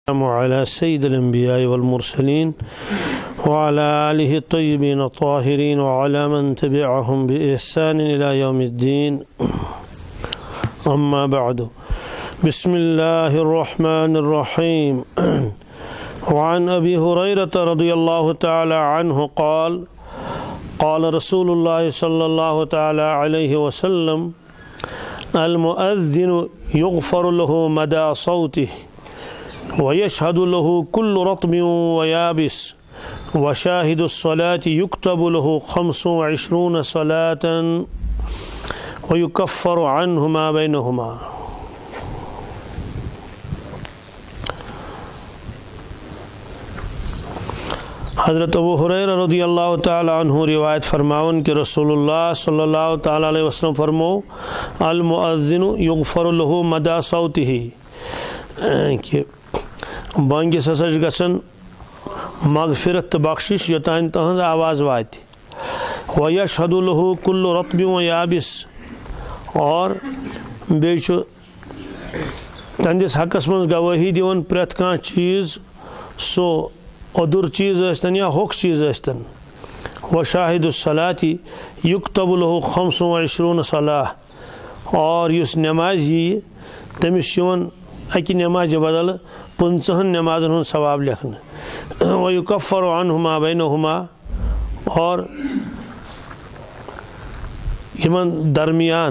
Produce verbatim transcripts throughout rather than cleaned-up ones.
अला सय्यिदिल अंबिया वल मुरसलीन व अला आलिहि तय्यिबीन ताहिरीन व अला मन तबिअहुम बि इहसान इला यौमिद्दीन अम्मा बअदु बिस्मिल्लाहिर रहमानिर रहीम व अन अबी हुरैरह रज़ियल्लाहु तआला अन्हु क़ाल क़ाल रसूलुल्लाह सल्लल्लाहु तआला अलैहि वसल्लम अल मुअज़्ज़िनु युग़फ़रु लहु मदा सौतिहि व यशहदु लहु कुल्लु रत्बिन व याबिस व शाहिदुस सलाति युक्तबु लहु खम्सु व इश्रून सलातन व युकफ़्फ़रु अन्हु मा बैनहुमा। हज़रत अबू हुरैरा रज़ियल्लाहु ताला अन्हु रिवायत फरमावन कि रसूलुल्लाह सल्लल्लाहु ताला अलैहि वसल्लम फरमो अल मुअज़्ज़िनु युग़फ़रु लहु मदा सौतिहि कि बांगिस हसा गसन मगफिरत तो बख्शिश योतान तहज आवाज़ वात व यशहदु लहु कुल्लु रत्बिन व याबिस और बे तंदिस हकस मज गवाही दिवन प्रेत कह चीज़ सो अदुर चीज़ यस्तन या होख चीज़ यस्तन व शाहिदुस सलाति युक्तबु लहु खम्सु व इश्रून सलाह और युस नमाज यी तमिस यवन अकि नमाज बदल पंचहन नमाजन हुन सवाब लिखन व युकफ़्फ़रु अन्हु मा बैनहुमा और यमन दरमियान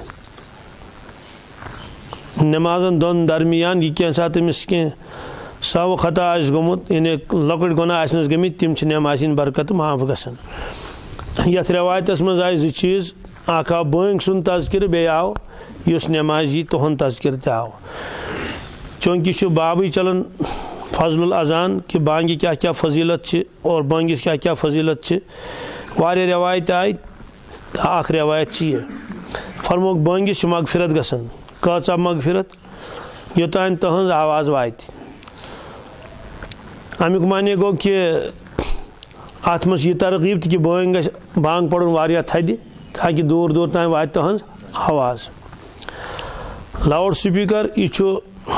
नमाजन दोन दरमियान यह क्या सा तमिस कह सव खता आस गोमुत यानी लकट गुनाह आसनस गमित तिम छ नमाजिन बरकत माफ गसन। यथ रवायतस मज आय जो चीज़ अख आव बांग सुन तज़किर बे आव युस नमाजी तुहन तज़किर त आव चूँकि बाबी चलन फजलुल अजान कि बांगी क्या क्या फजीलत है और बांगिस क्या क्या फजीलत है वारे रवायत आय अख रवायत यह फरमोक बांगिस मगफिरत गसन कचा मगफिरत योतान तहज आवाज़ वात अमुक माने गो कि अत मज यह तरगीब कि बांग बांग पड़न वारिया थदि ताकि दूर दूर तान वात तहज आवाज़। लाउड स्पीकर यह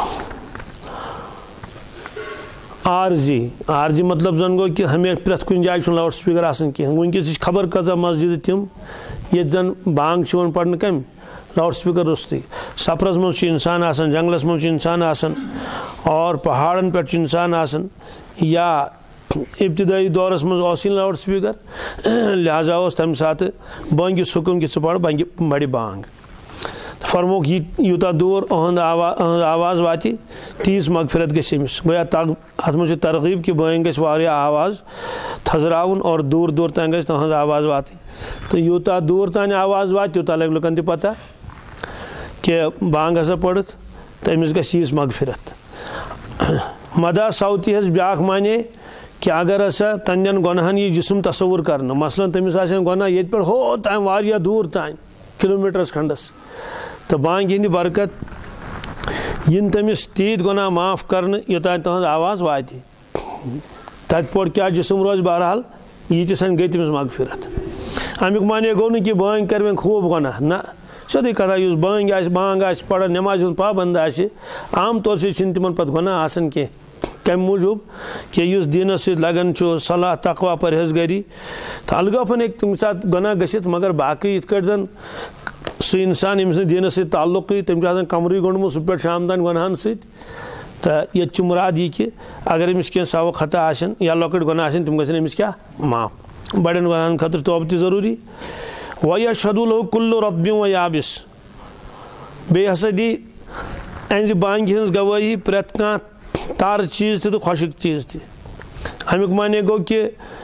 आरजी आरजी मतलब जन गो कि हमें प्रेथ कुन जाय लाउड स्पीकर आसन कह वनकस खबर कजा मस्जिद तिम ये जन बांग पढ़न कम लाउड स्पीकर रुस्ती सफरस मज इंसान आसन जंगलस मज इंसान आसन और पहाड़न पे इंसान आसन या इब्तदाई दौरस मज लाउड स्पीकर लिहाजा तम सात बांगिस हुकुम कि पढ़ बांग बड़ि बांग फरमोक यूता दूर अहद आवाज आवाज़ वाति तीस मगफिरत गमिस गया अत मज तरगीब कि बांग गस आवाज़ थजरावन और दूर दूर तान गस तहज आवाज़ वात तो यूता दूर तान आवाज़ वात यूता लग लुकन पता कि बांग हसा पढ़ तमिस गीस मगफिरत। मदा सौती हज ब्याख माने कि अगर हसा तंदन गुनाहन यह जिस्म तस्वुर कर मसलन तमिस गुनाह ये पे हो तान वारिया दूर तान किलोमीटर्स खंडस तो बांग हिंद बरकत इन तमिस तीत गुनाह माफ कर योतान तहज आवाज़ वात तत पोड़ क्या जिस्म रोज बहरहाल यह सन गई तमिस मगफिरत। अमुक माने गो न कि बांग कर खूब गुनाह ना सोदी कथा उस बांग आ बांग आ पढ़ नमाज पाबंद आम तौर से तिमन पे गुनाह आसन कह कम मूजूब कि उस दीनस सत लगन सलाह तकवा परहेजगारी तो अलगाफन एक तम सात गुनाह गसित मगर बाकी इत जन सह इंसान यमिस दीनस सत ताल्लुक तम कमर गोंडमुत सह पे शाम तान गुनाहन सत ये मुराद यह कि अगर अमिस कह सव खता आसन या लकट गुनाह आसन तम गसन अमिस क्या माफ बड़न गुनाहन खतर तौबह त जरूरी। व यशहदु लहु कुल्लु रत्बिन व याबिस बे हसा दी अहज बांग हज गवाही प्रेत कह तार चीज़ तो खुशक चीज़ त अमुक माने गो कि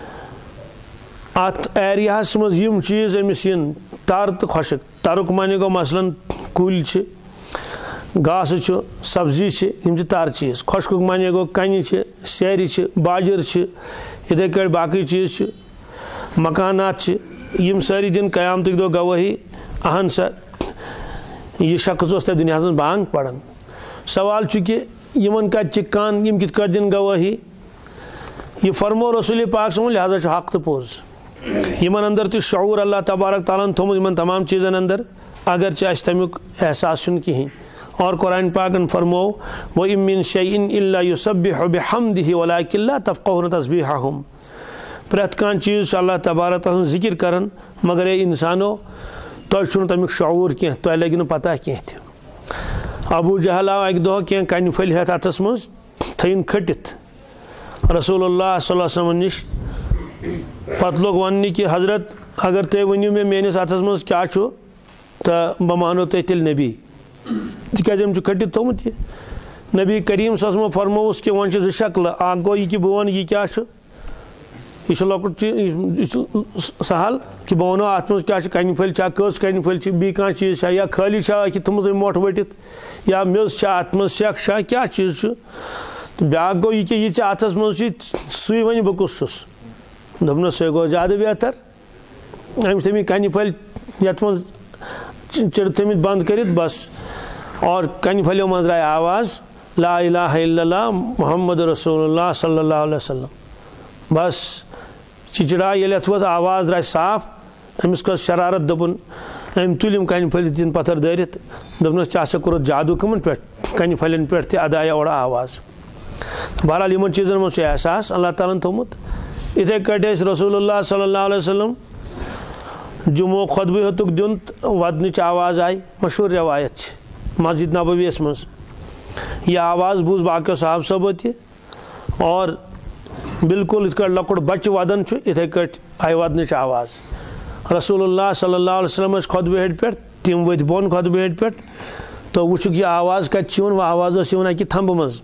अत एरिया मज यम चीज़ अमिस इन तार तो खुशक तारुक माने गो मसलन कुल घास सब्जी यम तार चीज़ खुशकुक माने गो कन सैर बाजर इथे कट बाकी चीज़ मकानात यम सारी दिन क़यामत दो गवाही अहन सा यह शख्स तक दुनिया में बांग पढ़न सवाल कि यमन कत कान यम कित दिन गवाही यह फरमो रसूल पाक सल्लल्लाहु अलैहि वसल्लम लिहाजा हक तो पोज यमन अंदर तो शऊर अल्लाह तबारक ताला थोमुत यमन तमाम चीज़न अंदर अगर तमुक एहसास कहीं और कुरान पाकन फरमो व मिन शैइन इल्ला युसब्बिहु बिहम्दिहि वलाकिन ला तफक़हून तस्बीहहुम। प्रत कान चीज़ अल्लाह तबारक तआला जिक्र करन मगर ए इंसानो तो तमिक शऊर कह तो लगे न पता कह। अबू जहल आव अक दह कह कन फल हेत अथस मज थन खटित रसूलुल्लाह सल्लल्लाहु अलैहि वसल्लम निश पत लोग वन कि हजरत अगर तुम वनु मे मेनिस अथस मज क्या तो बह मानो तुम तेल नबी तम खटित थोमुत यह। नबी करीम सम फरमोस कि वन जो शक्ल अ गो यह कि बह वन यह क्या यह लकुट चीज सहल कि बह वो अत मज क्या कन फल कस कन फल बी कह चीज या खाली तुम मोट वटित या मेज अत मज सेख क्या चीज ब्या गो यह कि यह अथस मज सु वन बह कुस दोपन सह गो ज्यादा बेहतर अमिस थमी कन फल ये मज चिड़ थमित बंद कर बस और कन फलो मज राय आवाज़ ला इलाहा इल्लल्लाह मुहम्मद रसूलुल्लाह सल्लल्लाहु अलैहि वसल्लम। बस चिचड़ा ये वो आवाज़ राय साफ अमिस कस शरारत दोपन अम तुलिम कन फल दिन पत्थर दरित दोपन चा कोर जादू कमन पे कन फलन पे अदा और आवाज़। बहरहाल इन चीज़न मज एहसास अल्लाह ताला थोमुत। इथे कटे रसूलुल्लाह सल्लल्लाहु अलैहि वसल्लम जुमो खुतबे हेतुक दिन वदनच आवाज़ आई मशहूर रवायत मस्जिद नबवीस मज यह आवाज़ बूझ बाकी साहब सब तह और बिल्कुल इत लकुट बच्चे वदन इथे कट आई वदनच आवाज़ रसूलुल्लाह सल्लल्लाहु अलैहि वसल्लम खुतबे हेट पे तम वत बोन खुतबे हेट पे तो वुक यह आवाज़ कत वो आवाज़ कि थंब मज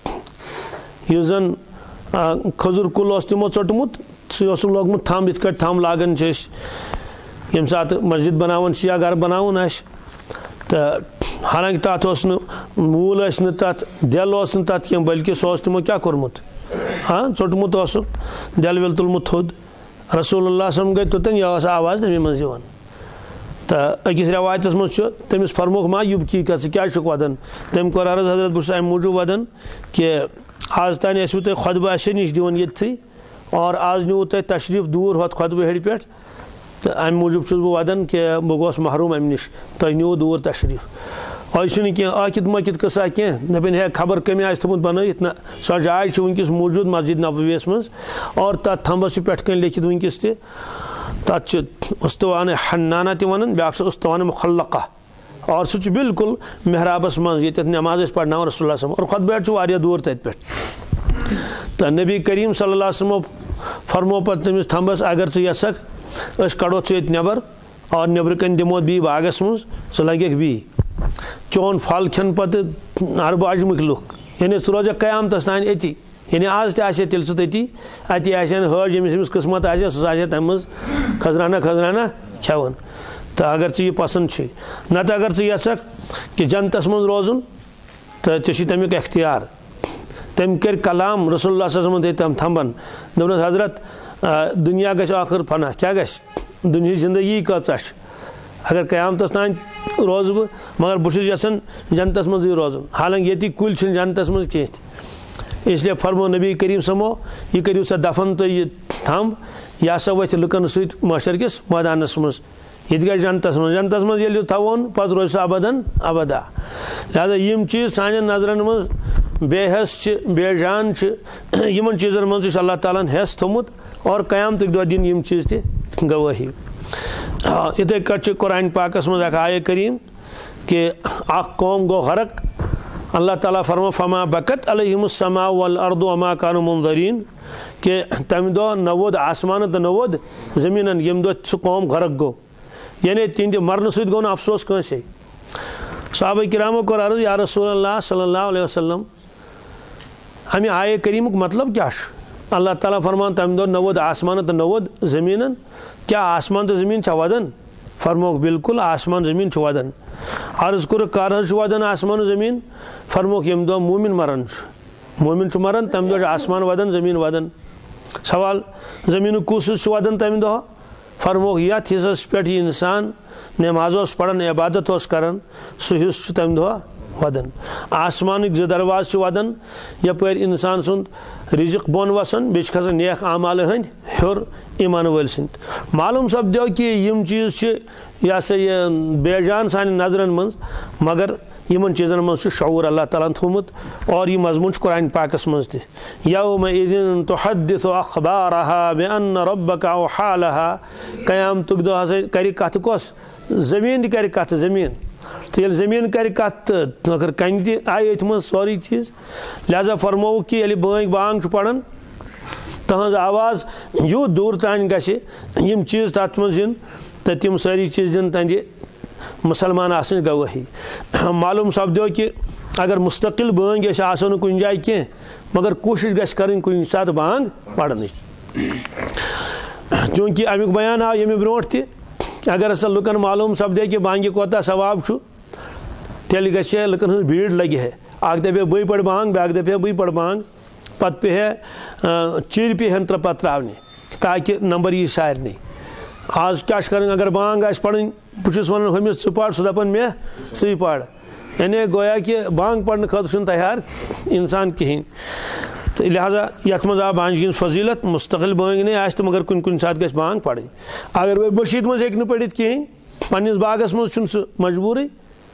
यस जन खजूर कुल तमो चोटमुत सह लोगमुत थंब इत थंब लागन यम सात मस्जिद बनावन या घर बनावन तो हालांकि तथ मूल तथ दिल तथ कह बल्कि सह तमो क्या कोर्मुत हाँ चोटमुत दिल विल तुलमुत थोद रसूलुल्लाह सल्लल्लाहु अलैहि वसल्लम गई तोतन यह आवाज़ नबी मज यवान तो अकिस रवायत मज तमिस फरमोक मा युब की क्या वदन तम कोर अर्ज हजरत बस अम मूजूब वदन कि आज तान तुम खुतबह असे नश दिवन ये और आज नीव तुम तशरीफ दूर होत खुतबह हेड़ पे तो अम मूजूब बह वदन कि बह गोस महरूम अम नश तुम नीव दूर तशरीफ आज कह आकित मकित कसा कह दपन है खबर कमी आज थोमुत बनत ना सो जाय वनकस मौजूद मस्जिद नबवीस मज और तथ थम्बस पे कन लिखित वनकस तथ उस्तवान हन्नाना वन ब्या उस्तवान मुखल्लका और सह बिल्कुल मेहराबस मज ये नमाज पढ़ना रसूलुल्लाह सल्लल्लाहु अलैहि वसल्लम और खुतबह वारिया दूर तत पे तो नबी करीम सल्लल्लाहु अलैहि वसल्लम फरमो पे तमिस थम्बस अगर च यसक अस कड़ो ये नबर और नबर कन दिमो बी बागस मज च लगे बी चोन फल खेन पे अरब अजमक लुख यानी च रोज कयामतस तान अति यानी आज ते तेल सह तती अति हज यमिस यमिस किस्मत आसे सह तम मज खजराना खजराना खेवन तो अगर चे यह पसंद नत अगर चे यसक कि जन्नतस मज रोजुन तो ऐ तमिक अख्तियार तम कर कलाम रसूलुल्लाह सल्लल्लाहु अलैहि वसल्लम तम थम्बन दोपनस हजरत दुनिया गस आखिर फना क्या गस दुनिया जिंदगी कचा अगर कयामतस तान रोज बह मगर बहुत यसान जन्नतस मज रोजुन हालांकि ये कुल जन्नतस मज कह इसलिए फरमो नबी करीम समो यह करू सा दफन तो यह थम्ब यह सा वथ लुकन सत मशर किस मैदानस मज ये गई जन्नतस मज जन्नतस मज ये थवन पे रोज सह अबदन अबदा। लिहाजा यम चीज़ सान नजरन मज बेहस बेजान इन चीज़न मज अल्लाह ताला हेस थोमुत और क़यामत दो दिन यम चीज़ त गवाही। इथे कट कुरान पाकस मज आय करीम कि अख कौम गो हरक अल्लाह ताला फरमा फमा बकत अलैहिमुस समा वल अर्दु वमा कानु मुंज़रीन कि तम दो नवोद आसमान तो नवोद ज़मीन यम दो सह कौम गरक गो यानी तिंद मरन सत गो अफसोस कंसे। सहाबा किरामो कोर अर्ज या रसूलल्लाह सल्लल्लाहु अलैहि वसल्लम हमें आय करीमुक मतलब क्या अल्लाह ताला फरमान तम दो नवोद आसमान तो नवोद ज़मीन क्या आसमान तो ज़मीन वदन फरमोक बिल्कुल आसमान ज़मीन वदन अर्ज कोर कर वदन आसमान ज़मीन फरमोक यम दो मोमिन मरन मोमिन मरन तम दो आसमान वदन ज़मीन वदन सवाल ज़मीन कुस वदन तम दो फरमोक यथ हिस्सस पे इंसान नमाज पढ़ान इबादत करान सह हिस्स तम दो वदन आसमान जो दरवाज वदन यपर इंसान सुंद रिजिक बोन वसान बे खसान नेक आमाल हंद हर ईमान वल सद मालूम सपदो कि यम चीज़ यह सा यह बेजान सान नजरन मज मगर यमन चीज़न मज शऊर अल्लाह ताला थोमुत और यह मजमून कुरान पाकस मज त यौमइज़िन तुहद्दिसु अखबारहा बिअन्न रब्बका औहा लहा क़यामतुक दो हसा कर कथ कस ज़मीन कर कथ ज़मीन तो ये ज़मीन कर कथ अगर कन त आई अथ मज सोरी चीज़ लिहाजा फरमो कि ये बांग बांग पढ़ान तहज आवाज़ यूत दूर तान गम चीज़ तथ मज तो तम सारी चीज़ दिन तंदि मुसलमान आसन गवाही मालूम सपदो कि अगर मुस्तकिल बांग आसो कुन जाए कह मगर कोशिश गस कर कुन सात बांग पढ़न चूँकि अमुक बयान आव ये ब्रो अगर हसा लुकन मालूम सपदे कि बांग कोता सवाब तेल गे लुकन हज भीड़ लगे है अख दपे बी पढ़ बांग ब्याक दपे बी पढ़ बांग पत पे चिर पे हन पत त्रावने ताकि नंबर यी सारे आज क्या कर अगर बांग आस पढ़ बहुत वन हमिस पढ़ सह दपान मे सी पढ़ यानी गोया कि बांग पढ़ने खतर तैयार इंसान कहें तो लिहाजा यथ मज आव बांग फजीलत मुस्तकिल बांग नहीं आस मगर कुन कुन सात गस बांग पढ़ अगर वह मशीद मज हे पढ़ कहें पन्निस बागस मज सह मजबूरी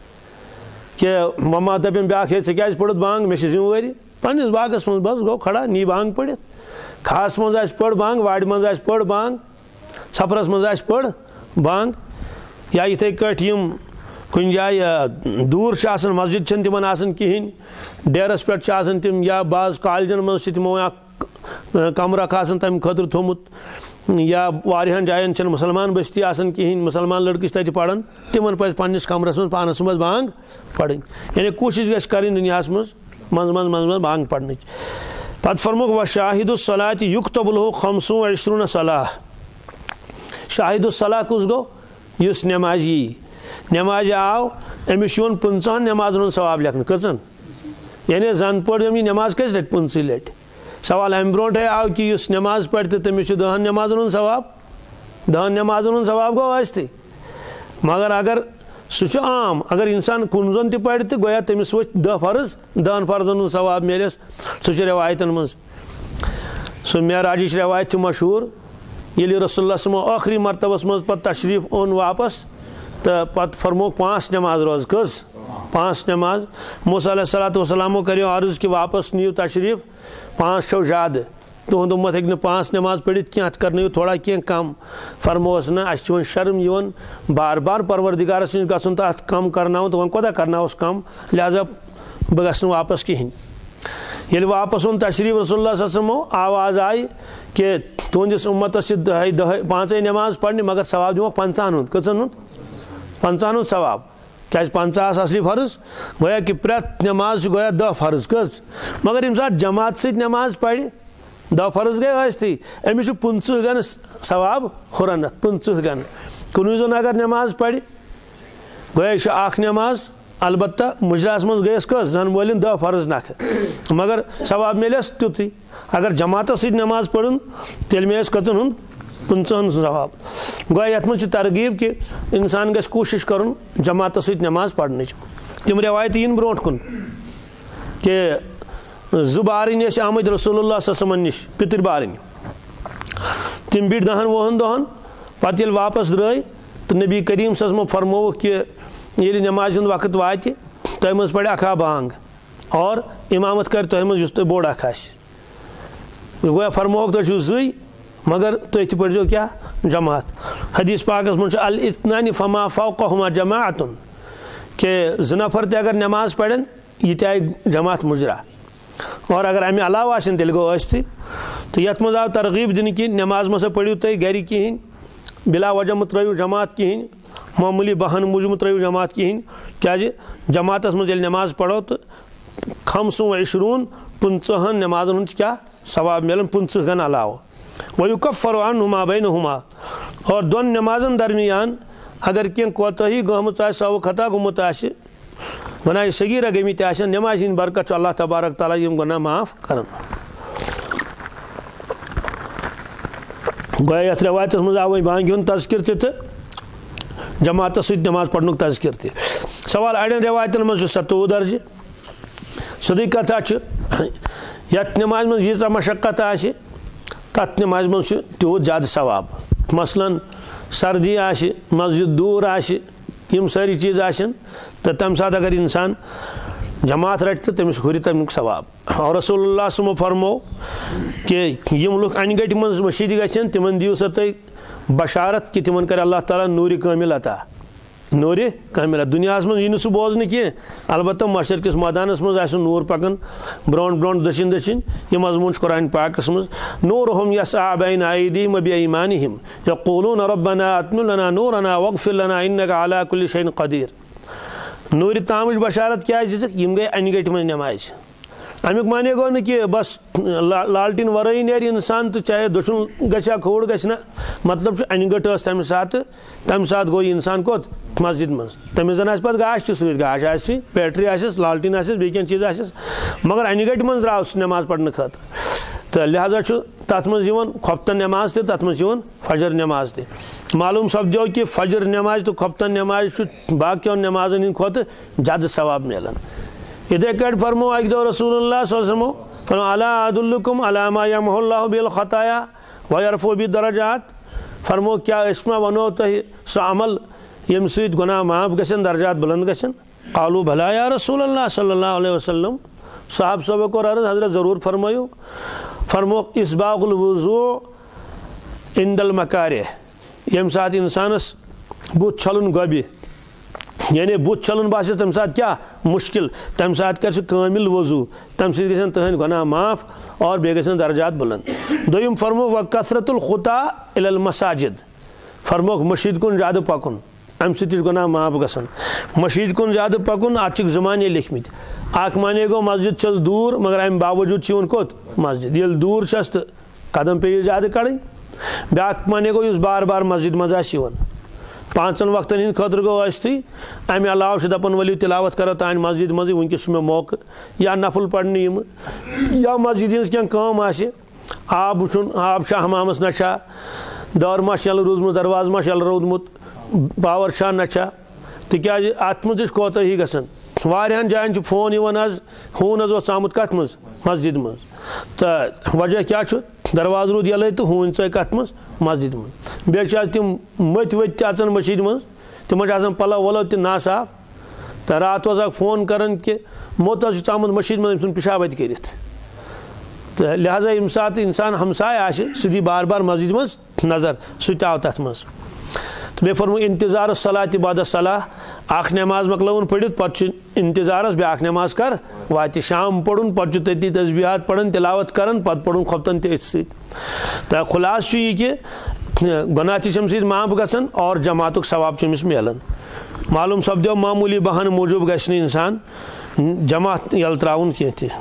कि ममा दपन ब्या क्या पढ़ बांग मे जिम्मेवारी पन्निस बागस मज बस गो खड़ा नी बांग पढ़ खास मज आस पढ़ बांग वाड़ मज आस पढ़ बांग सफरस मज आस पढ़ बांग या इथे कट यम कुन जाए दूर मस्जिद तिमन आसन कहें डेरस पे तम या बाज कॉलेजन मज तमो कमरक आसन तम खतर थोमुत या वारियान जायन छन मुसलमान बस्ती आसन कहें मुसलमान लड़के तत पढ़ान तिमन पज पन्निस कमरस मज पानस मज बांग पढ़ यानी कोशिश गस कर दुनिया मज मज मज मज मज बांग पढ़ पत फरमुक व शाहिदुस्सलात युक्तबुलहु खमसु व इश्रून सलाह शाहिदुस्सलाह कुस गो युस नमाजी नमाज आव अमिस पंचन नमाजन सवाब लेखन कचन यानी जन पढ़ नमाज कस लट पंचह लट सवाल अम ब्रो आव कि युस नमाज पढ़ तो तमिस दहन नमाजन सवाब दहन नमाजन सवाब गो आस्ते मगर अगर सह आम अगर इंसान कुनजन त पढ़ तो गोया तमिस वो दह फर्ज दहन फर्जन सवाब मिलस सह रवायतन मज सह मेराज रवायत मशहूर ये रसूलुल्लाह सल्लल्लाहु अलैहि वसल्लम आखिरी मरतबस मज पत तशरीफ ओन वापस तो पत फरमोक पाँच नमाज रोज कस पाँच नमाज मूसा अलैहिस्सलातु वस्सलामो करो अर्ज कि वापस नीव तशरीफ पाँच छो ज्यादा तुहद उम्मत हे पाँच नमाज पढ़ क्या कर थोड़ा क्या कम फरमोस ना अस शर्म यवन बार बार परवरदिगारस नश गन तो अत कम करना तो वन कोता करनावस कम लिहाजा बह गस वापस कहें ये वापस ओन तशरीफ रसूलुल्लाह सल्लल्लाहु अलैहि वसल्लम आवाज आई कि तुंदिस उम्मतस दह दह पाँच नमाज पढ़ने मगर सवाब दिमो पंचान हूं कचन हूं पंचान हूं सवाब क्या पंचाह असली फर्ज गोया कि प्रत नमाज गोया दह फर्ज कस मगर यम सात जमात सत नमाज पढ़ दह फर्ज गए आस्ती अमिस पंचह गन सवाब हुरन पंचह गन कुन जन अगर नमाज पढ़ गोया यह नमाज अलबत्ता मुजरास मज गयस कस जन वोल दह फर्ज नख मगर सवाब मिलस तुत अगर जमात सत नमाज पढ़न तेल मिलस कचन हूं पंचहन सवाब गोया यथ मज तरगीब कि इंसान गस कोशिश कर जमात सत नमाज पढ़न तम रवायत इन ब्रो कुन कि जु बारन आमद रसूलुल्लाह सल्लल्लाहु अलैहि वसल्लम नश पितर बारन तम बिट दहन वहन दहन पत ये वापस द्राय तो नबी करीम सल्लल्लाहु अलैहि वसल्लम फरमोक कि ये नमाज हूँ वक्त वात तह मज पढ़ अखा बांग और इमामत कर तह मज तुम बोड़ अख गोया फरमोक तुम जी मगर तुम तह पढ़ो क्या जमात हदीस पाकस मज अल इत्नानि फमा फौक़हुमा जमाअतुन के ज नफर ते अगर नमाज पढ़न ये आय जमात मुजरा और अगर अमे अलाव आसन तेल गो आस्ति तो यथ मज आव तरगीब दिन कि नमाज मसा पढ़ो तुम गर कहें बिला वजह मत त्रयु जमात कहें मामूली बहन मूजूब त्रयु जमात कहें क्या जमात मज नमाज पढ़ो तो खमसु व इशरून पंचहन नमाजन हूँ क्या सवाब मिलन पंचह गन अलाव वयुकफ्फरु अन्हु मा बैनहुमा और दोन नमाजन दरमियान अगर कह कोताही गमत सव खता गुमत गुनाह सगीरा गमित नमाज हंद बरकत अल्लाह तबारक ताला यम गुनाह माफ कर गोया यथ रवायत मज आव बांग हूँ तस्किर तो जमात सत नमाज पढ़न तस्किर त सवाल अड़न रवायतन मज सतोवु दर्ज सदी कथा यथ नमाज मज यीचा मशक्कत आसि तथ नमाज मज तूत ज्यादा सवाब मसलन सर्दी आसि मस्जिद दूर आसि यम सारी चीज़ आसन तो तम साथ अगर इंसान जमात रट तो तमिस हुर तमिक सवाब। और रसूलुल्लाह सुमो फरमो कि यम लुक अन गट मज मशीद गन तिमन दियो सा तुम बशारत कि तिमन कर अल्लाह ताला नूर कामिल अता, नूर कामिल। दुनिया मज यी सह बोजन कह, अलबत्ता मशर किस मैदानस मज आस नूर पकन ब्रोन ब्रोन दशिन दशिन। यह मजमून कुरान पाकस मज नूरुहुम यसअ बैन अयदीहिम व बिअयमानिहिम यक़ूलून रब्बना अत्मिम लना नूरना वग़फिर लना इन्नका अला कुल्लि शैइन क़दीर। नूर तामच बशारत क्या यम गई अन गट मज नमाज। अमुक माने गो न कि बस ला, लालटीन वरई नेर इंसान तो चाहे दुशुन गछा खोड़ गना, मतलब अन गट तम सात तम सात गो इंसान कोत मस्जिद मज। तमिस जन पे गाश सह गाश आस बैटरी आस लालटीन आस बेन चीज आस, मगर अन गट मज द्राव नमाज पढ़ने खत। तो लिहाजा तथ मज खोफ्तन नमाज तथ मज फजर नमाज त। मालूम सपदो कि फजर नमाज तो खोफ्तन नमाज बाकियों नमाजन हिंद खोत ज्यादा सवाब मिलान। इधे कट फरमो अक दो रसूलुल्लाह सल्लल्लाहु अलैहि वसल्लम फरमो अला अदुल्लुकुम अला मा यमहुल्लाहु बिल खताया व यरफु बि दरजात। फरमो क्या इसमा वनो तह सह अमल यम सद गुनाह माफ गसन दर्जात बुलंद गसन। कालू भला या रसूलल्लाह सल्लल्लाहु अलैहि वसल्लम। साहब सब को अर्ज हजरत ज़रूर फरमायो। फरमो इसबागुल वुज़ू इंदल मकारिह, यम साथ इंसानस बुत छलन गबि यानी बुत छलन बास तम साथ क्या मुश्किल, तम साथ कर कामिल वजू, तम सह गन तहद गुनाह माफ और बे गन दर्जात बुलंद। दोयम फरमो व कसरतुल खुता इलल मसाजिद। फरमो मस्जिद कुन ज्यादा पकुन, अम सह गुनाह माफ गसन। मस्जिद कुन ज्यादा पकुन अत जमाने लिखमित। अख माने गो मस्जिद छस दूर मगर अम बावजूद वन कोत मस्जिद, ये दूर छस तो कदम पे ज्यादा कड़न। ब्याक माने गो बार बार मस्जिद मज आन पाँचन वक्तन हिंद खतर गो अस्ती अमे अलाव दपन वलियो तिलावत करो तान मस्जिद मज वनकस मे मौका या नफल पढ़ने यम या मस्जिद हज क्या कम आसे आब वुन आब हमामस नशा दर मा यल रूजमुत दरवाज मा यल रोदमुत पावर छा नशा तिकाज अत मज कोताही गसन। वारियान जायन फोन आज हून हज आमुत कत मज मस्जिद मज तो वजह क्या दरवाज रूद यल तो हून च कत मज मस्जिद मज। बे तम मत वत अचन मस्जिद मज तिम पलव वलव तह ना साफ तो रात वज फोन कर कि मोत आमुत मस्जिद मज पेशाब कर तो लिहाजा यम सात इंसान हमसाय आस दी बार बार मस्जिद मज नजर सह आव तथ मज। तो मे फरमो इंतजार सलात बाद सलाह अख नमाज मकलवन पढ़ित पे इंतजारस ब्याक नमाज कर वात शाम पढ़ुन पे तती तस्बीहात पढ़न तिलावत करन पे पढ़ुन खोफ्तन तथ तो खुलास यह कि गुनाह तम सद माफ गसन और जमातुक सवाब अमिस मिलान। मालूम सपदो मामूली बहान मूजूब गि इंसान जमात यल त्राउन कह।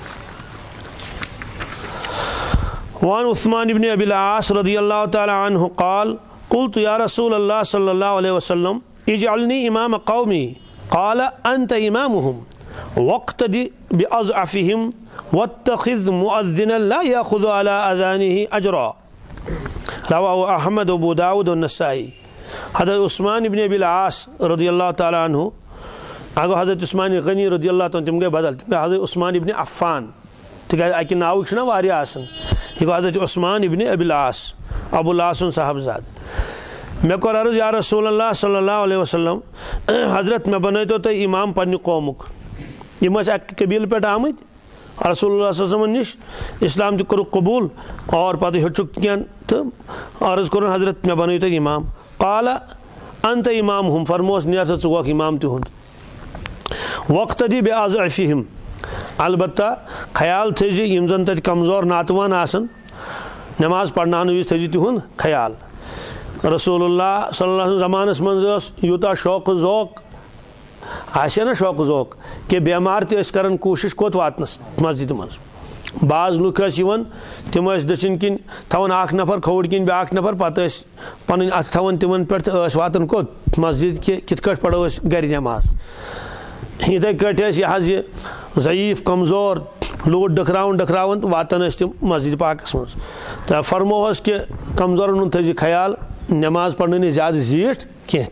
वान उस्मान इब्न अबिल आस रदियल्लाहु तआला अन्हु क़ाल क़ुल्तु या रसूलल्लाह सल्लल्लाहु अलैहि वसल्लम इजअलनी इमाम क़ौमी क़ाल अंत इमामुहुम वक़्तदि बिअज़अफ़िहिम वत्तख़िज़ मुअज़्ज़िनन ला याख़ुज़ु अला अज़ानिही अजरा। रवाहु अहमद व अबू दाऊद व नसाई। हज़रत उस्मान इब्न अबिल आस रदियल्लाहु तआला अन्हु अगो हज़रत उस्मान गनी रदियल्लाहु तआला तिम गए बदल तिम हज़रत उस्मान इब्न अफ़्फ़ान तिक अकि नाव ना वारिया आसन यह हज़रत उस्मान इब्न अबिल आस अबुल आसन साहबजाद। मे कोर अर्ज या रसूलल्लाह सल्लल्लाहु अलैहि वसल्लम हजरत मे बन तो इमाम पन्ने कौमुक यम कबील पे आमत रसूलुल्लाह सल्लल्लाहु अलैहि वसल्लम निश इस्लाम तो कोरुक कबूल और पे हेचुक क्या तो अर्ज कोर हजरत मे बन तो इमाम। काल अंत इमाम हम फरमोस नेर सा वोक इमाम तिहुंद वक्त दी बेअज़अफ़िहिम अलबत्ता ख्याल थी यम जन तत कमज़ोर नातवान आसन नमाज पढ़ना विज थी तिहुंद ख्याल। रसूलुल्लाह सल्लल्लाहु अलैहि वसल्लम जमानस मज यूता शौक ज़ौक आसे ना शौक ज़ौक कि बेमार तस करन कोशिश कोत वातनस मस्जिद मज। बाज लुक तिम दशिन किन थवन अख नफर खोड़ किन ब्याक नफर पे पन अथ थवन तिमन पे वातन कोत मस्जिद कि कित कट पढ़ो गर नमाज। इथे कट यह ज़ईफ़ कमज़ोर लोट डखरावन डखरावन तो वातन तम मस्जिद पाकस मज। तो फरमोहस कि कमज़ोरन थी ख्याल नमाज पढ़ने ज़्यादा जीठ कह।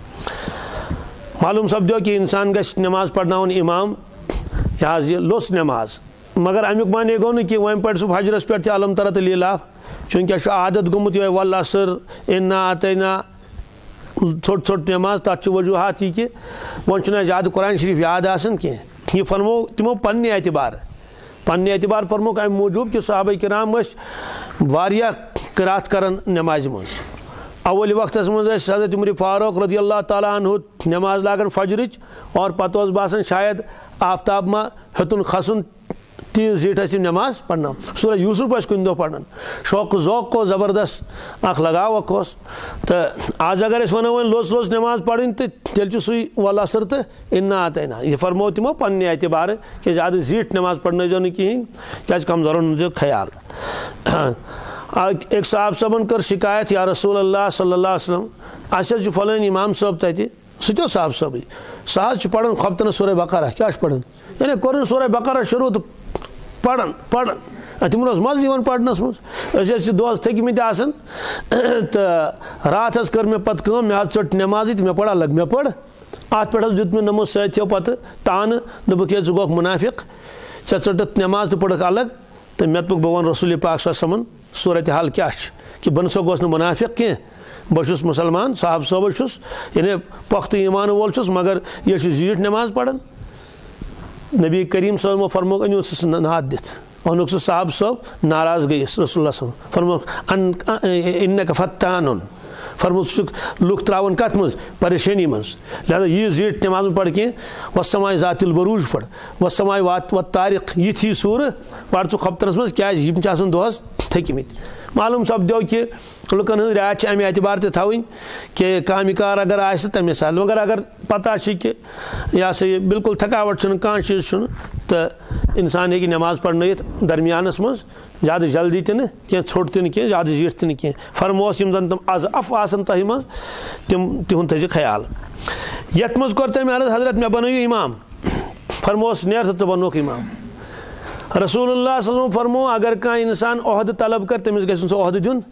मालूम सपदो कि इंसान गस नमाज पढ़नावन इमाम यह लोस नमाज मगर अमुक माने गो न कि वह पढ़ सह हजरस पे अलम तरह लीला चूंकि आदत गोमुत वल असर इन्ना आतना छोट छोट नमाज तथ वजूहत यह कि वो ज़्यादा कुरान शरीफ याद आसन कह यह फरमो तमो पन्ने एतबार पन्ने एतबार फरमो अमि मूजूब कि सहाबा किराम वारिया क़िरात करन नमाज मज अवल वक्त मज हज़रत उमर फारूक रज़ी अल्लाह ताला अन्हु नमाज लागन फजरच और पत बासान शायद आफ्ताब मा हेतुन खसन तीस जीट नमाज पढ़ना सूरह यूसुफ कुन दो पढ़न शौक ज़ौक को ज़बरदस्त अख लगावक तो आज अगर वो वो लोस लोस नमाज पढ़न तो तेल सु वल असर तो इन्ना आतना यह फरमो तमो पन्ने एतबार कि ज़्यादा जीट नमाज पढ़न जो कहें क्या कमज़ोरन जो ख्याल एक साहब सबन कर शिकायत या रसूल अल्लाह सल्लल्लाहु अलैहि वसल्लम अस फलान इमाम साहब तत सह साहब सब सह पढ़न खपतन सूरह बकरा क्या पढ़न यानी कोर सूरह बकरा शुरू तो पढ़न पढ़न तिमन मज पढ़नस मज दोस थकमित तो रात कर मे पे मे चट नमाज तो मे पढ़ अलग मे पढ़ अत पे दुत मे नमो सो पे तान दोक ज़ गोक मुनाफिक ऐ चटत नमाज तो पढ़ अलग तो मे दोप बह वन रसूल पाक समन सूरत हाल क्या कि बन सो गोस मुनाफिक कह बहुत मुसलमान साहब सोब यानी पख्त ईमान वोल मगर यह जीट नमाज पढ़न नबी करीम सो फरमो अनु नाद दित अनु साहब सोब नाराज गईस रसूल फरमो इन फत्तान फरमो लुक त्रावन कत मज परेशानी मज लिहाजा यह जीट नमाज पढ़ कह वसमाय ज़ातिल बरूज पढ़ वसमाय वात व तारिक यी सूर पढ़ ू खपतरस मज क्या दोस थकमित मालूम सपदो कि लुकन हज रियात अमे एतबार तवन कि काम कार अगर आ तमें साल मगर अगर पता कि यह सा यह बिल्कुल थकावट कह चीज़ तो इंसान हे नमाज पढ़न दरमियानस मज ज़्यादा जल्दी तह कह छोट तह कह ज़्यादा जीट तह कह फरमोस यम जन तम अज अफ आसन तह मज तम तिहुंद थज ख्याल यथ मज कोर तम अर्ज हजरत मे बनो इमाम फरमोस नेर सा बनोक इमाम रसूलुल्लाह सल्लल्लाहु अलैहि वसल्लम फरमो अगर कह इंसान ओहद तलब कर तमिस गस सो ओहद दिन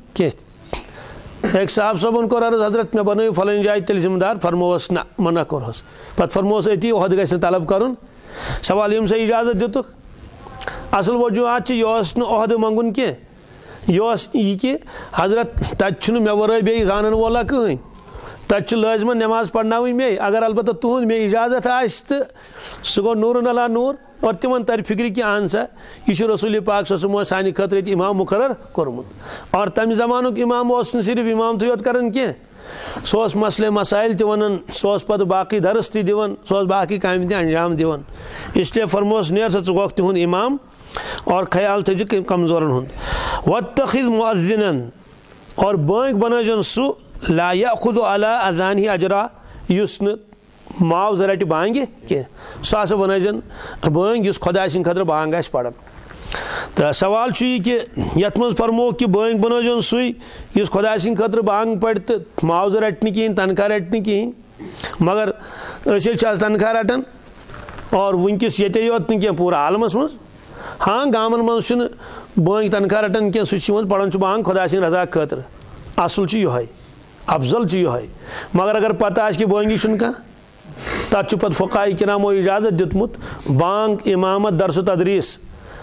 कह एक साहब सबन कोर अर्ज हजरत मे बनो फलान जाय तेल जिम्मेदार फरमोस ना मना कोरस पत फरमोस अति ओहद गस तलब करन सवाल यम से इजाजत दितुक असल वजूहत यह ओहद मंगुन कह यह कि हजरत तत मे वर बे जानन वाला कहें तत लाजमन नमाज पढ़ना मे अगर अलबत्ता तुहद मे इजाजत आस तो सह गो नूर अला नूर और तिमन तर फिक्र कि अहन सा यह रसूल पाक सो सानि खतर इमाम मुकर्रर कोरमुत और तम जमानुक इमाम सिर्फ इमाम तो कर कह सो मसले मसाइल त वन सो पे बाकी दरस ति दिवन सो बाकी काम ति अंजाम दिवन इसलिए फरमोस नेर सा गोक तिहुंद इमाम और ख्याल थज कमजोरन हुंद वत्तखिज़ मुअज्जिनन और बांग बनाजन सु ला याखुदु अला अज़ानिही अजरा युस न माव रट बांगे कह सह हसा बनाजन बांग युस खुदा सिंद खतर बांग आस पढ़न तो सवाल यह कि यथ मज फरमो कि बांग बनाजन सुई युस खुदा सिंद खतर बांग पढ़ तो मावज रटन कहें तनख्वाह रटन कहें मगर तनख्वाह रटान और वनकस ये योत न पूरा आलमस मज हाँ गामन मज बांग तनख्वाह रटान कह सह पढ़ान बांग खुदा सिंद रजा खतर असल यह अफजल यह मगर अगर पता कि बांगी कह तथ पे फ़ुक़हा किरामो इजाज़त दितमुत बांग इमामत दरस तदरीस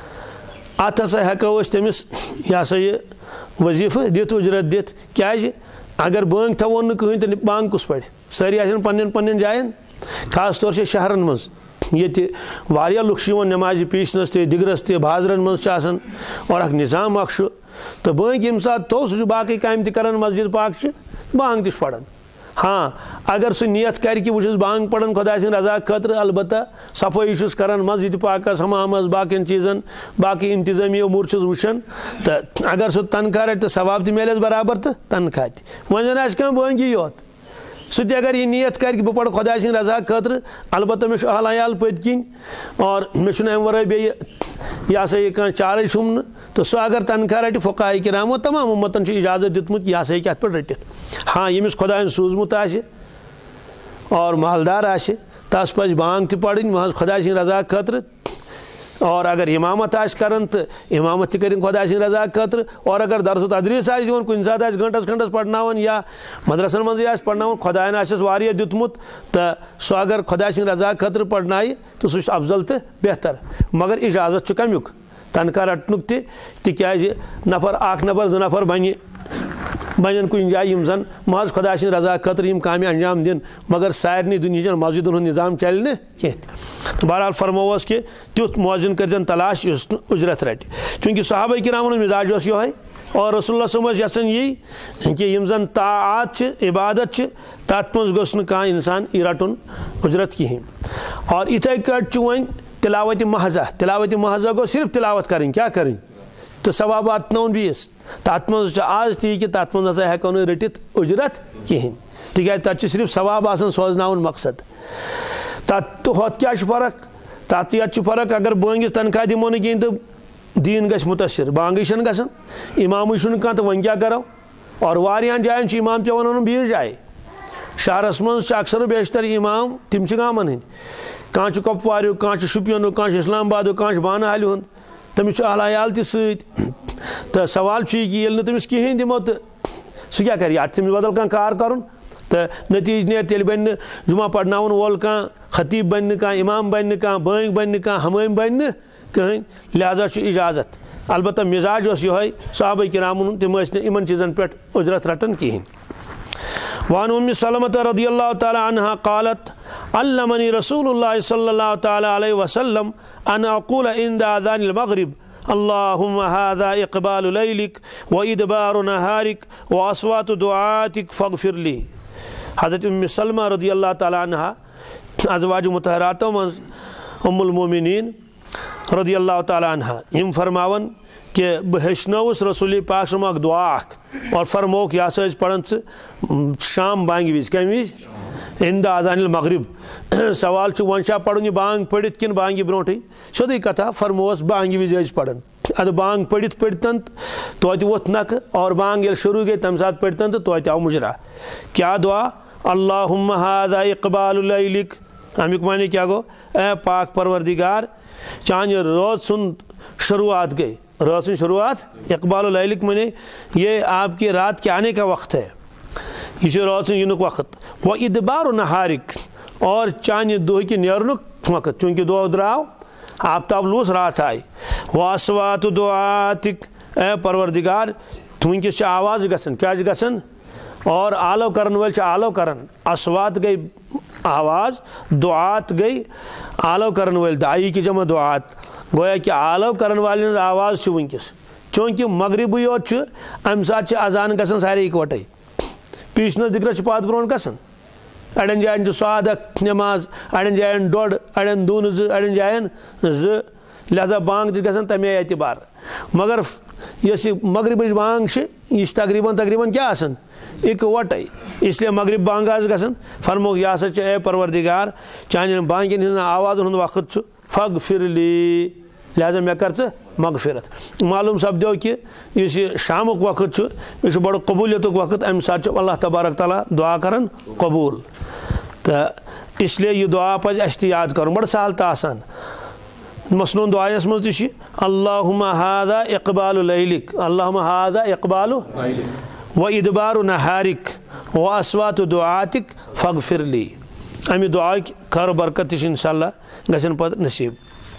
अत हसा हेको तमिस यह हसा यह वजीफ़ दित उजरत दित क्या अगर बांग थवो न कहें तो बांग कुस पढ़ सारी आन पन्न पन्न जायन खास तौर से शहरन मज ये वारिया लुक नमाज पीसनस ते दिगरस ते बाजरन मज और अख निज़ाम अख तो बांग यम सात तो सह बाकी काम तक मस्जिद पाक बांग तश पढ़न हाँ अगर सह नियत कर कि वह बांग पढ़न खुदा सिंद रजा खतर अलबत्ता सफाई करान मस्जिद पाकस हमामस बाकी चीज़न बाकी इंतजामी उमूर वुचान तो अगर सह तनख्वाह रट तो सवाब मिले बराबर तो तनख्वाह वन जन आस बांगी योत सह अगर यह नियत कर बह पढ़ खुदा सिंद रजा खतर अलबत्ता मे अहल अयाल पत किन और मे अम वर बे यह सा यह चारे छुम तो सह अगर तनख्वाह रट फ़ुक़हा किरामो तमाम उम्मतन इजाज़त दितमुत यह सा अत पे रटित हाँ यमिस खुदा सूजमुत आसे और महलदार आसे तस पज बांग त पढ़ महज खुदा सिंद रजा खतर और अगर इमामत आस करन तो इमामत त करें खुदा सिंद रजा खतर और अगर दरस तदरीस आस दिवन कुन सात आस घंटस घंटस पढ़नावन या मदरसन मज आस पढ़नावन खुदायन आसस वारिया दितमुत तो सह अगर खुदा सिंद रजा खतर पढ़नाय तो सह अफजल तो बेहतर मगर इजाज़त कमुक तनख्वाह रटनुक तह नफर अख नफर जो नफर बन बन कुछ जाए यम जन महज खुदा सद रजा खतर यम काम अंजाम दिन मगर सारे दुनिया मस्जिदन हूँ निज़ाम चल न कह बहरहाल फरमोस कि तुथ मोजिन कर तलाश उजरत रट चूँकि सहाबा किराम मिजाज ये और रसूलुल्लाह सल्लल्लाहु अलैहि वसल्लम यही कि यम जन ताआत इबादत तथ मज गोस कह इंसान यह रटन उजरत कहें और इथे कट वन तिलावत महजा तिलावत महजा गो सिर्फ तिलावत करें क्या करें तो सवाब वातन बीस तथ मज आज ती कि तथ मज हसा हेको रटित उजरत कहें तिक तत सिर्फ सवाब आसान सोजनाउन मकसद तथ होत क्या फर्क तथ ये फर्क अगर बंगिस तनख्वाह दिमो न कहें तो दीन गस मुतासिर बांग गसान इमाम कह तो वन क्या करो और वारियान जायन इमाम पे वन बीस जाए शहरस मज अक्सर बेशतर इमाम तिम गामन हंद कह कपवार कह शुपियन कह इस्लामाबाद कह बानहाल हूँ तमिस अहलायाल तो सवाल कि ये तमिस कहें दिमो तो सह क्या कर तमिस बदल कह कार कर तो नतीज ने तेल बन जुमा पढ़ना वोल कह खतीब बन कह इमाम बन कह बंग बन कह हमाम बन कहें लिहाजा इजाजत अलबत्ता मिजाज ये सहाबा किराम तम इन चीज़न पे उजरत रटन कहें वान उम्म सलमत रदियल्लाहु ताला अन्हा क़ालत अल्लमनी रसूलुल्लाह सल्लल्लाहु ताला अलैहि वसल्लम अन अक़ूल इंद अज़ानिल मग़रिब अल्लाहुम्मा हाज़ा इक़बालु लैलिक व इदबारु नहारिक व अस्वातु दुआतिक फ़ग़फ़िरली। हज़रत उम्म सलमा रदियल्लाहु ताला अन्हा अज़वाज मुतहरातों मज़ उम्मुल मोमिनीन रदियल्लाहु ताला अन्हा यम फरमावन कि बह हेचनौस रसूल पाक सम दुआ और फरमोक यह पढ़न शाम बांग विज कम विज इंद अज़ानिल मग़रिब सवाल वन पढ़न बांग पढ़ित कि बांग ब्रोटे सोदी कथा फरमोस बांग विज पढ़न अद बांग पढ़ित पढ़तन तो वोथ नक और बांग ये शुरू गई तम सात पढ़तन तो तो आव मुजरा क्या दुआ अल्लाहुम्मा हाज़ा इक़बालु लैलिक अमुक माने क्या गो ए पाक परवरदिगार चाहे रोज सुन शुरुआत गई रोज सुन शुरुआत इक़बाल लैलिक मने ये आपकी रात के आने का वक्त है ये रोज सुन युनुक वक्त व इदबार नहारिक और चाहे दो की नेरनुक वक्त चूँकि दो द्राव आफ्ताब लूस रात आई व अस्वात दुआतिक ए परवरदिगार वनकस आवाज़ गसन क्या गसन और आलो करन वल आलो करन अस्वात गई आवाज़ दुआत गई आलो करन वाल दाई की जमा दुआत गोया कि आलो करन वाले आवाज़ वनकस चूँकि मगरिब योत अम सात अजान गसन सारे इकवटे पीछन दिग्र पात ब्रोन गसन अड़न जायन सादक नमाज अड़न जायन डोड अड़न दून ज अड़न जायन ज लिहाजा बांग गसन तमे एतबार मगर यस मगरिब बांग यह तकरीबन तकरीबन क्या आसन इकवटे इसलिए मगरिब बांग गसन फरमोक यह हसा ए परवरदिगार चाहे बांगन हज आवाज़ हूँ वक्त फ़ग़फ़िरली लिहाजा मे कर मगफिरत मालूम सपदो कि इस शामुक वक्त यह बड़ कबूलियत वक्त अम सात अल्लाह तबारक ताला दुआ करन कबूल तो इसलिए यह दुआ पज अस याद कर बड़ सहल तो आसान मसनून दुआस मज तो अल्लाहुम्मा हाज़ा इक़बालु लैलिक अल्लाहुम्मा हाज़ा इक़बालु व इदबारु नहारिक व अस्वातु दुआतिक फ़ग़फ़िरली अमि दुआ खैर बरकत इंशाअल्लाह गसन पत नसीब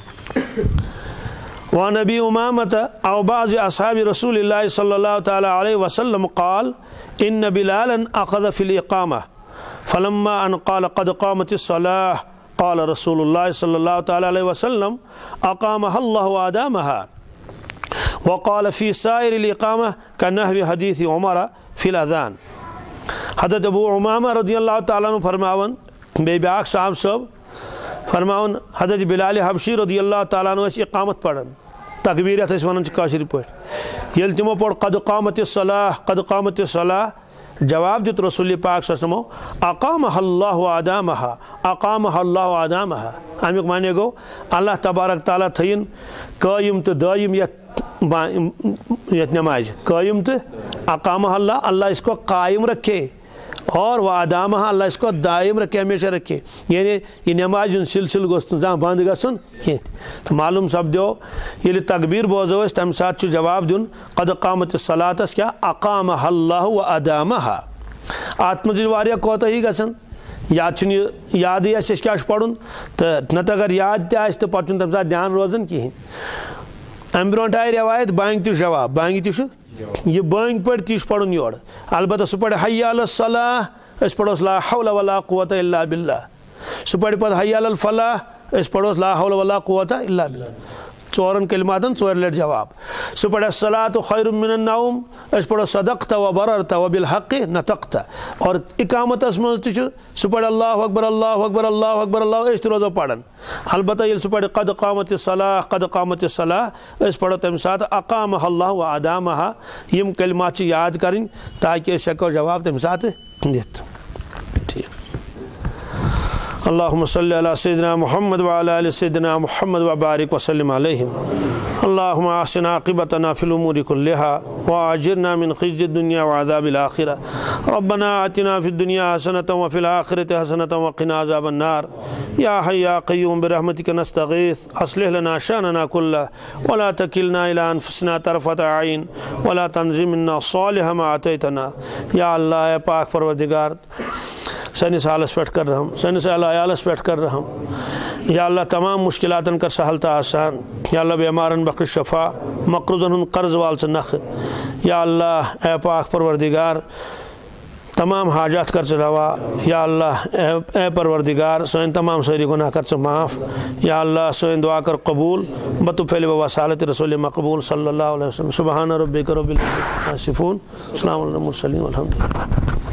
व नबी उमामत औ बाज़ अस्हाब रसूलिल्लाह सल्लल्लाहु ताला अलैहि वसल्लम क़ाल इन्न बिलालन अख़ज़ फ़िल इक़ामा फ़लम्मा अन क़ाल क़द क़ामतिस सलाह क़ाल रसूलुल्लाह सल्लल्लाहु ताला अलैहि वसल्लम अक़ामहा अल्लाहु व अदामहा व क़ाल फ़ी साइरिल इक़ामा कनहवी हदीस उमर फ़िल अज़ान। हज़रत अबू उमामा रज़ियल्लाहु ताला अन्हु फरमावन बे ब्याक साहब सब फरमावन हज़रत बिलाल हबशी रज़ियल्लाहु ताला अन्हु इक़ामत पढ़न तकबीरत वन काशिर पे ये तमो पढ़ कद क़ामतिस सलाह कद क़ामतिस सलाह जवाब दित रसूल पाक सल्लल्लाहु अलैहि वसल्लम अक़ामहा अल्लाहु व अदामहा अक़ामहा अल्लाहु व अदामहा अमुक माने गो अल्लाह तबारक ताला थयन कायम तो दायम यत नमाज कायम तो अक़ामहा अल्लाह अल्लाह इसको कायम रखे और वह अदामहा अल्लाह इसको दायम रखे हमेशा रखे यानी ये नमाज सिलसिल गोस्त जहाँ बंद गसन कह तो मालूम सपदो ये तकबीर बोजो तम सात जवाब दिन कद क़ामतिस सलातस क्या अक़ामहा अल्लाहु व अदामहा अत मज वारिया कोताही गसन याद याद क्या पढ़ुन तो नत अगर याद तो पे तम सात ध्यान रोजान कहें अम ब्रो आय रवायत बांग तु जवाब बांग तु ये बांग पढ़ ती पढ़न योर अलबत्ता सह पढ़ हय्या अल सलाह अस पढ़ोस ला हौला वला कुव्वता इल्ला बिल्लाह सह पढ़ पद हय्या अल फलाह अस पढ़ोस ला हौला वला कुव्वता इल्ला बिल्लाह चौरन कलिमातन चौर लट जवाब सह पढ़ सलातु खैरुम मिनन नौम अस पढ़ो सदक़ता व बररता व बिल हक़्क़ि नतक़ता और इकामतस मज त सह पढ़ अल्लाहु अकबर अल्लाहु अकबर अल्लाहु अकबर अल्लाह अस रोजो पढ़न अलबत्ता ये सह पढ़ कद क़ामतिस सलाह कद क़ामतिस सलाह अस पढ़ो तम साथ अक़ामहा अल्लाह व अदामहा यम कलिमात याद करें ताकि अस हेको जवाब तम साथ दित ठीक अल्लाहुम्मा सल्लि अला सय्यिदिना मुहम्मद व अला आलि सय्यिदिना मुहम्मद व बारिक व सल्लिम अलैहिम अल्लाहुम्मा अहसिन आक़िबतना फिल उमूरि कुल्लिहा व अजिरना मिन ख़िज़्यि दुनिया व अज़ाबिल आखिरह रब्बना आतिना फिद दुनिया हसनतन व फिल आखिरति हसनतन व क़िना अज़ाबन नार या हय्यु या क़य्यूम बिरहमतिका नस्तगीथ अस्लिह लना शअनना कुल्लह व ला तकिलना इला अनफुसिना तरफ़त आइन व ला तंज़ि मिन्ना सालिह मा अतैतना या अल्लाह पाक परवरदिगार सनिस हालस पे कर रहम सनिस आयालस पे कर रहम या अल्लाह तमाम मुश्किलातन कर सहलता आसान या अल्लाह बेमारन बख्श शफा मकरूजन कर्ज वाल से नख या अल्लाह ए पाक परवरदिगार तमाम हाजात कर रवा या अल्लाह ए परवरदिगार सन तमाम सारी गुनाह कर माफ़ या अल्लाह सन दुआ कर कबूल बतुफ़ैल वसालत रसूल मकबूल सल्लल्लाहु अलैहि वसल्लम सुबहान रब्बिका रब्बिल इज़्ज़ति अम्मा यसिफून सलामुन अलल मुरसलीन वल्हम्दुलिल्लाह।